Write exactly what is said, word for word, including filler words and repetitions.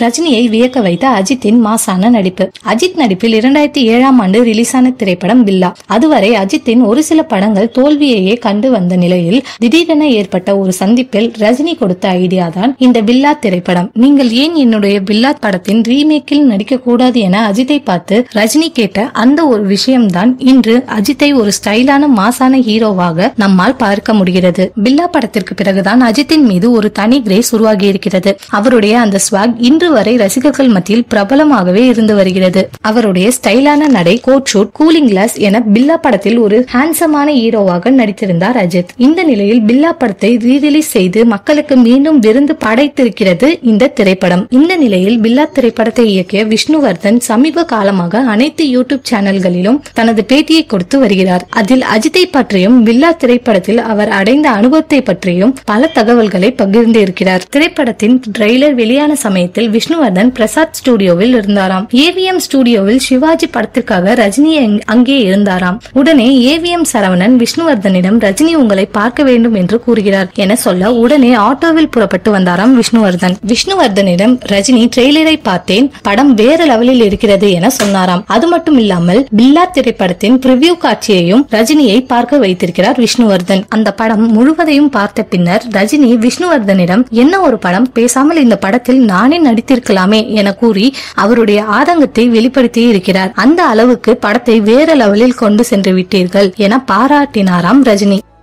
ரஜினியை வியக்க வைத்த அஜித்தின் மாசான நடிப்பு. அஜித் நடிப்பில் இரண்டாயிரத்தி ஏழாம் ஆண்டு ரிலீஸான திரைப்படம் பில்லா. அதுவரை அஜித்தின் ஒரு சில படங்கள் தோல்வியையே கண்டு வந்த நிலையில் திடீரென ஏற்பட்ட ஒரு சந்திப்பில் ரஜினி கொடுத்த ஐடியா தான் இந்த பில்லா திரைப்படம். நீங்கள் ஏன் என்னுடைய பில்லா படத்தின் ரீமேக்கில் நடிக்க கூடாது என அஜித்தை பார்த்து ரஜினி கேட்ட அந்த ஒரு விஷயம்தான் இன்று அஜித்தை ஒரு ஸ்டைலான மாசான ஹீரோவாக நம்மால் பார்க்க முடிகிறது. பில்லா படத்திற்கு பிறகுதான் அஜித்தின் மீது ஒரு தனி கிரேஸ் உருவாகி இருக்கிறது. அவருடைய அந்த ஸ்வாக் இன்று வரை ரசிகர்கள் மத்தியில் பிரபலமாகவே இருந்து வருகிறது. அவருடைய ஸ்டைலான நடை, கோட் ஷூட், கூலிங் கிளாஸ் என பில்லா படத்தில் ஒரு ஹேண்ட்ஸமான ஹீரோவாக நடித்திருந்தார் அஜித். இந்த நிலையில் பில்லா படத்தை ரீ ரிலீஸ் செய்து மக்களுக்கு மீண்டும் விருந்து படைத்திருக்கிறது இந்த திரைப்படம். இந்த நிலையில் பில்லா திரைப்படத்தை இயக்கிய விஷ்ணுவர்தன் சமீப காலமாக அனைத்து யூடியூப் சேனல்களிலும் தனது பேட்டியை கொடுத்து வருகிறார். அதில் அஜித்தை பற்றியும் பில்லா திரைப்படத்தில் அவர் அடைந்த அனுபவத்தை பற்றியும் பல தகவல்களை பகிர்ந்து இருக்கிறார். திரைப்படத்தின் ட்ரெய்லர் வெளியான சமயத்தில் விஷ்ணுவர்தன் பிரசாத் ஸ்டுடியோவில் இருந்தாராம். ஏவிஎம் ஸ்டுடியோவில் சிவாஜி படத்திற்காக ரஜினி அங்கே இருந்தாராம். உடனே ஏவிஎம் சரவணன் விஷ்ணுவர்தனிடம் ரஜினி உங்களை பார்க்க வேண்டும் என்று கூறுகிறார் என சொல்ல உடனே ஆட்டோவில் புறப்பட்டு வந்தாராம் விஷ்ணுவர்தன். விஷ்ணுவர்தனிடம் ரஜினி ட்ரெய்லரை பார்த்தேன், படம் வேற லெவலில் இருக்கிறது என சொன்னாராம். அது மட்டும் இல்லாமல் பில்லா திரைப்படத்தின் பிரிவியூ காட்சியையும் ரஜினியை பார்க்க வைத்திருக்கிறார் விஷ்ணுவர்தன். அந்த படம் முழுவதையும் பார்த்த பின்னர் ரஜினி விஷ்ணுவர்தனிடம் என்ன ஒரு படம், பேசாமல் இந்த படத்தில் நானே நடித்திருக்கலாமே என கூறி அவருடைய ஆதங்கத்தை வெளிப்படுத்தி இருக்கிறார். அந்த அளவுக்கு படத்தை வேற லெவலில் கொண்டு சென்று விட்டீர்கள் என பாராட்டினாராம் ரஜினி.